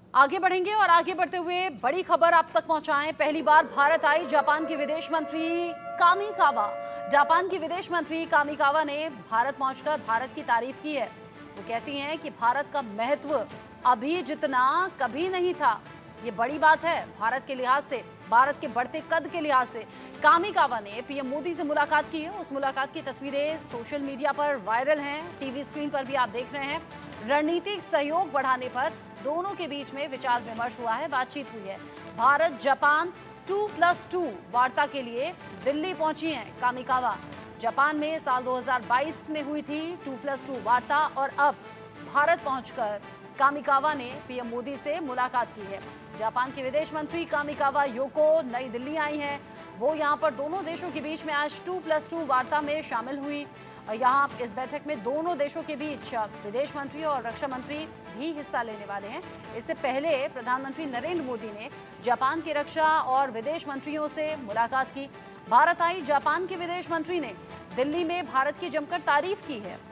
आगे बढ़ेंगे और आगे बढ़ते हुए बड़ी खबर आप तक पहुंचाएं। पहली बार भारत आई जापान की विदेश मंत्री कामिकावा। जापान की विदेश मंत्री कामिकावा ने भारत पहुंचकर भारत की तारीफ की है। वो कहती हैं कि भारत का महत्व अभी जितना कभी नहीं था। ये बड़ी बात है भारत के लिहाज से, भारत के बढ़ते कद के लिहाज से। कामिकावा ने पीएम मोदी से मुलाकात की है। उस मुलाकात की तस्वीरें सोशल मीडिया पर वायरल हैं, टीवी स्क्रीन पर भी आप देख रहे हैं। रणनीतिक सहयोग बढ़ाने पर दोनों के बीच में विचार विमर्श हुआ है, बातचीत हुई है। भारत जापान 2+2 वार्ता के लिए दिल्ली पहुंची हैं कामिकावा। जापान में साल 2022 में हुई थी 2+2 वार्ता और अब भारत पहुंचकर कामिकावा ने पीएम मोदी से मुलाकात की है। जापान के विदेश मंत्री कामिकावा योको नई दिल्ली आई हैं। वो यहां पर दोनों देशों के बीच में आज 2+2 वार्ता में शामिल हुई। यहाँ इस बैठक में दोनों देशों के बीच विदेश मंत्री और रक्षा मंत्री भी हिस्सा लेने वाले हैं। इससे पहले प्रधानमंत्री नरेंद्र मोदी ने जापान के रक्षा और विदेश मंत्रियों से मुलाकात की। भारत आई जापान के विदेश मंत्री ने दिल्ली में भारत की जमकर तारीफ की है।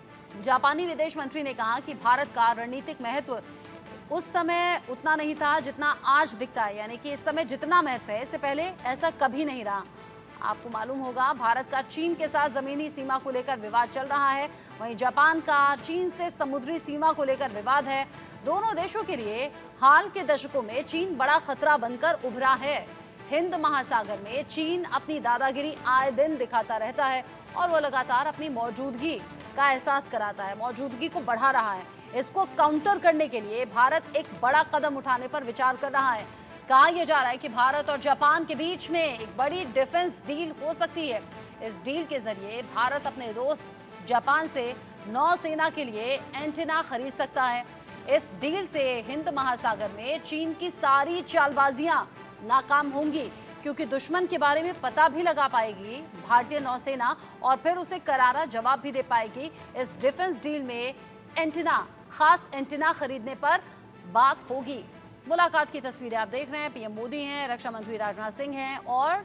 जापानी विदेश मंत्री ने कहा कि भारत का रणनीतिक महत्व उस समय उतना नहीं था जितना आज दिखता है, यानी कि इस समय जितना महत्व है इससे पहले ऐसा कभी नहीं रहा। आपको मालूम होगा भारत का चीन के साथ जमीनी सीमा को लेकर विवाद चल रहा है, वहीं जापान का चीन से समुद्री सीमा को लेकर विवाद है। दोनों देशों के लिए हाल के दशकों में चीन बड़ा खतरा बनकर उभरा है। हिंद महासागर में चीन अपनी दादागिरी आए दिन दिखाता रहता है और वो लगातार अपनी मौजूदगी का एहसास कराता है, मौजूदगी को बढ़ा रहा है। इसको काउंटर करने के लिए भारत एक बड़ा कदम उठाने पर विचार कर रहा है। कहा यह जा रहा है कि भारत और जापान के बीच में एक बड़ी डिफेंस डील हो सकती है। इस डील के जरिए भारत अपने दोस्त जापान से नौसेना के लिए एंटीना खरीद सकता है। इस डील से हिंद महासागर में चीन की सारी चालबाजियां नाकाम होंगी, क्योंकि दुश्मन के बारे में पता भी लगा पाएगी भारतीय नौसेना और फिर उसे करारा जवाब भी दे पाएगी। इस डिफेंस डील में एंटीना, खास एंटीना खरीदने पर बात होगी। मुलाकात की तस्वीरें आप देख रहे हैं, पीएम मोदी हैं, रक्षा मंत्री राजनाथ सिंह हैं और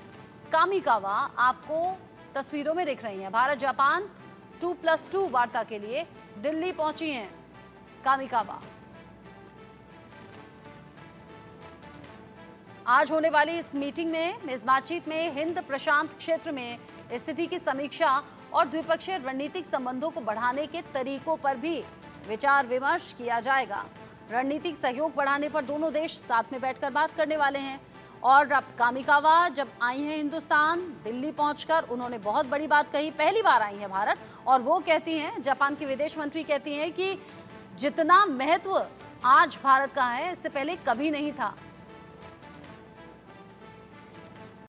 कामिकावा आपको तस्वीरों में दिख रही हैं। भारत जापान 2+2 वार्ता के लिए दिल्ली पहुंची हैं कामिकावा। आज होने वाली इस मीटिंग में, इस बातचीत में हिंद प्रशांत क्षेत्र में स्थिति की समीक्षा और द्विपक्षीय रणनीतिक संबंधों को बढ़ाने के तरीकों पर भी विचार विमर्श किया जाएगा। रणनीतिक सहयोग बढ़ाने पर दोनों देश साथ में बैठकर बात करने वाले हैं। और अब कामिकावा जब आई हैं हिंदुस्तान, दिल्ली पहुंचकर उन्होंने बहुत बड़ी बात कही। पहली बार आई है भारत और वो कहती हैं, जापान की विदेश मंत्री कहती हैं कि जितना महत्व आज भारत का है इससे पहले कभी नहीं था।